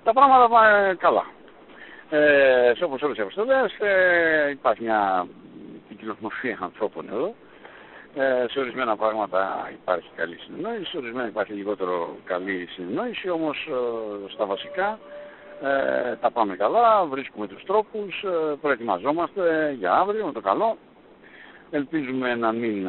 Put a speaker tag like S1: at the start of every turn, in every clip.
S1: Τα πράγματα πάνε καλά. Σε όπως όλες οι αποστολές υπάρχει μια ποικιλομορφία ανθρώπων εδώ. Σε ορισμένα πράγματα υπάρχει καλή συνεννόηση, σε ορισμένα υπάρχει λιγότερο καλή συνεννόηση, όμως στα βασικά τα πάμε καλά, βρίσκουμε τους τρόπους, προετοιμαζόμαστε για αύριο με το καλό. Ελπίζουμε να μην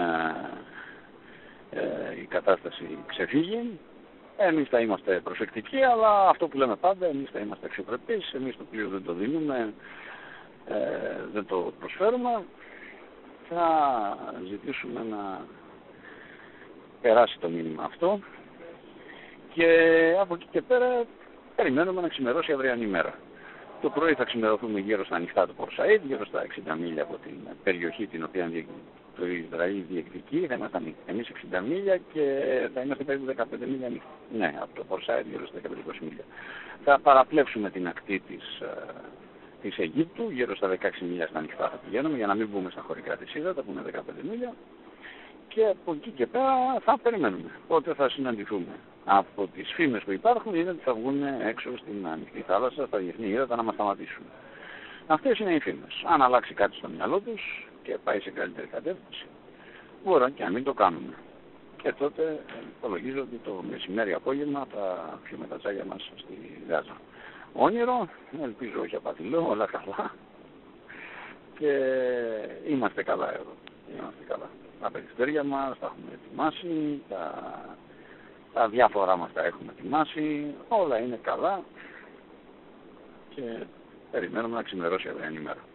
S1: η κατάσταση ξεφύγει. Εμείς θα είμαστε προσεκτικοί, αλλά αυτό που λέμε πάντα, εμείς θα είμαστε αξιοπρεπείς, εμείς το πλοίο δεν το δίνουμε, δεν το προσφέρουμε. Θα ζητήσουμε να περάσει το μήνυμα αυτό και από εκεί και πέρα περιμένουμε να ξημερώσει η αυριανή μέρα. Το πρωί θα ξημερωθούμε γύρω στα ανοιχτά του Port Said, γύρω στα 60 μίλια από την περιοχή την οποία το Ισραήλ διεκδικεί. Θα είμαστε εμείς 60 μίλια και θα είμαστε περίπου 15 μίλια από το Port Said, γύρω στα 15-20 μίλια. Θα παραπλέψουμε την ακτή της Αιγύπτου, γύρω στα 16 μίλια στα ανοιχτά θα πηγαίνουμε, για να μην μπούμε στα χωρικά της ύδατα που είναι 15 μίλια. Και από εκεί και πέρα θα περιμένουμε πότε θα συναντηθούμε. Από τις φήμες που υπάρχουν είναι ότι θα βγουν έξω στην ανοιχτή θάλασσα, στα διεθνή ύδατα να μας σταματήσουν. Αυτές είναι οι φήμες. Αν αλλάξει κάτι στο μυαλό τους και πάει σε καλύτερη κατεύθυνση, μπορεί και να μην το κάνουμε. Και τότε υπολογίζω ότι το μεσημέρι απόγευμα θα πιούμε τα τσάγια μας στη Γάζα. Όνειρο, ελπίζω όχι απατηλό, όλα καλά. Και είμαστε καλά εδώ. Είμαστε καλά. Τα περιστέρια μας τα έχουμε ετοιμάσει, τα διάφορα μας τα έχουμε ετοιμάσει, όλα είναι καλά και περιμένουμε να ξημερώσει η αυριανή μέρα.